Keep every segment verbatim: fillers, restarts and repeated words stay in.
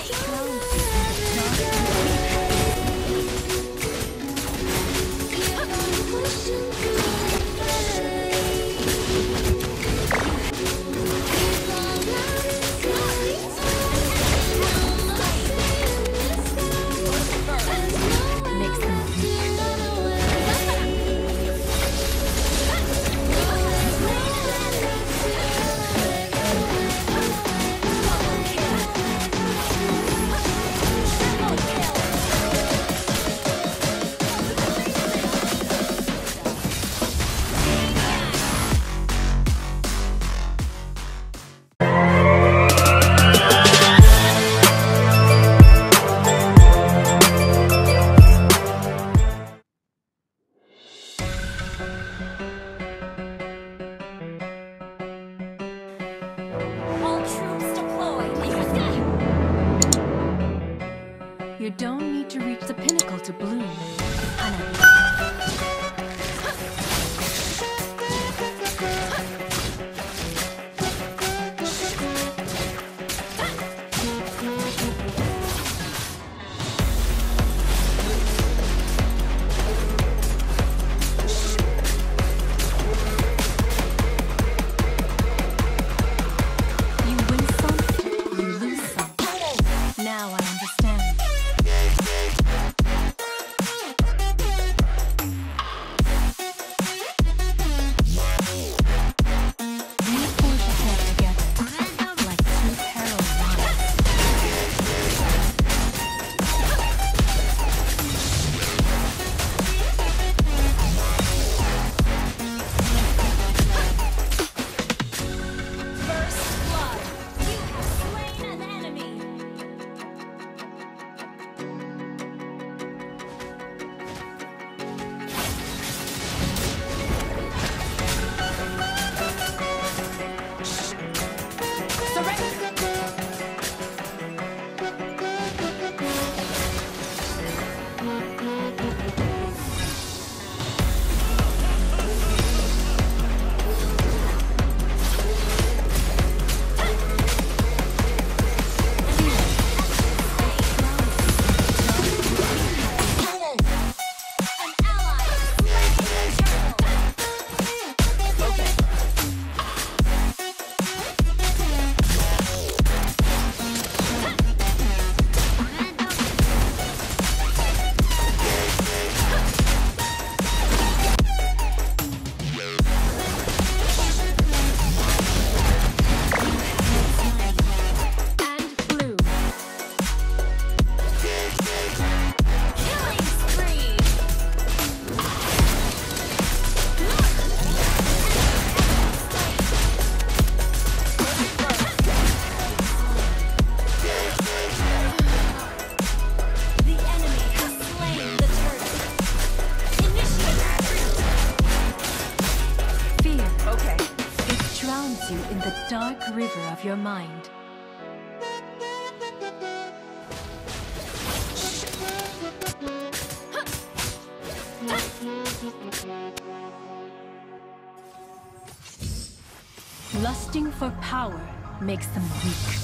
You don't need to reach the pinnacle to bloom. Hana. You win some, you lose some. Now I understand. You in the dark river of your mind. Lusting for power makes them weak.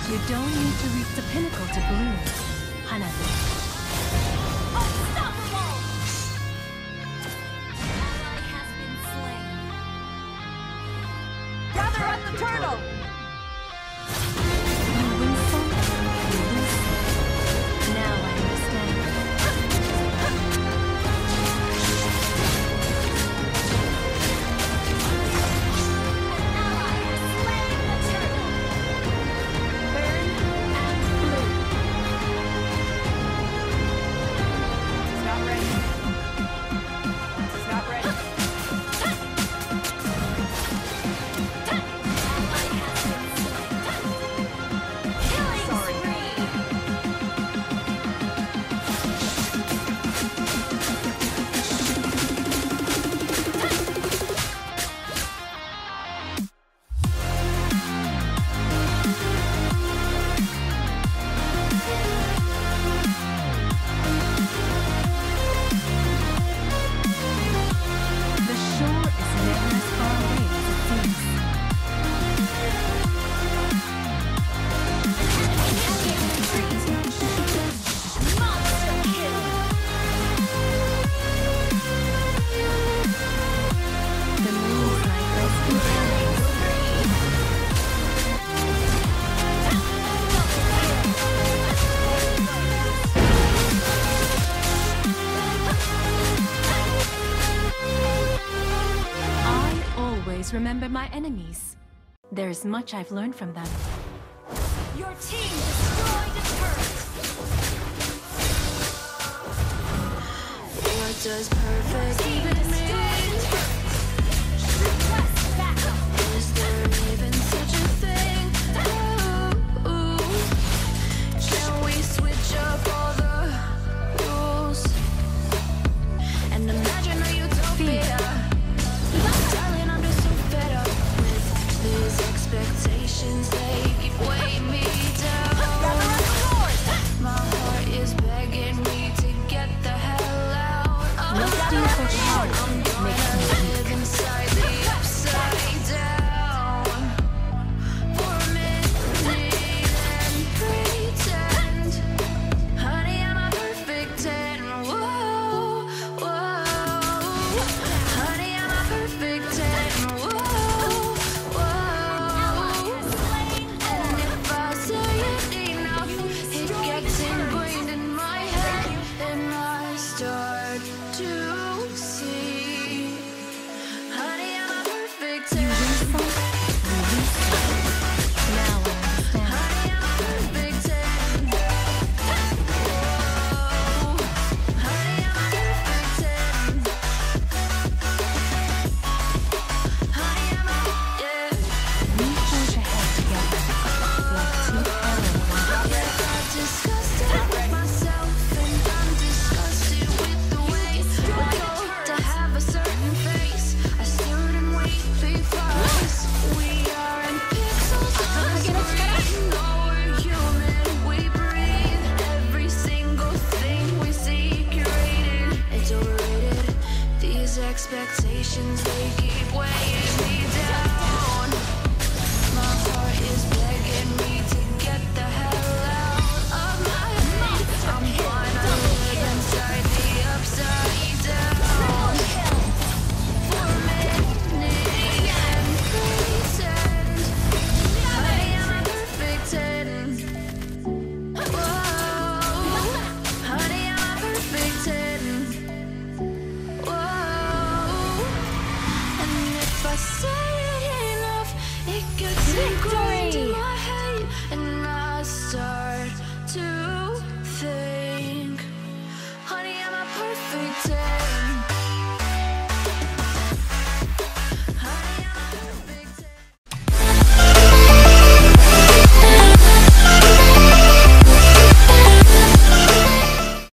You don't need to reach the pinnacle to bloom, Hanabi. Unstoppable! Ally has been slain. Gather up the turtle! You win some, you lose some. Now I understand. Remember my enemies. There's much I've learned from them. Your team destroyed a turret! What does perfect even mean? Request backup! Is there even such a thing? Ooh, can we switch up all the rules and imagine a utopia? Darling, I'm just so fed up with these expectations. They keep weighing me down. My heart is begging me to get the hell out of Lusty for power I'm makes gonna me live weak. inside the upside down for a minute and pretend, honey, I'm a perfect ten. Whoa, whoa, honey, I'm a perfect ten. Whoa, whoa, and if I say it enough, it gets ingrained in my head, and I start to see, honey, I'm a perfect ten. Now I understand. Honey, I'm a perfect ten. Whoa, honey, I'm a perfect ten. Honey, I'm a, yeah. We forge ahead together, like two arrows. Yeah, I'm disgusted with myself, and I'm disgusted with the way we're told to have a certain face, a certain weight because we are in pixels on a screen. No, we're human, we breathe. Every single thing we see curated, it's overrated. These expectations, they keep weighing me down. My heart is begging me to get the hell out of my head. I'm gonna live inside the upside down for a minute and pretend, honey, I'm a perfect ten. Whoa, honey, I'm a perfect ten. Whoa, and if I say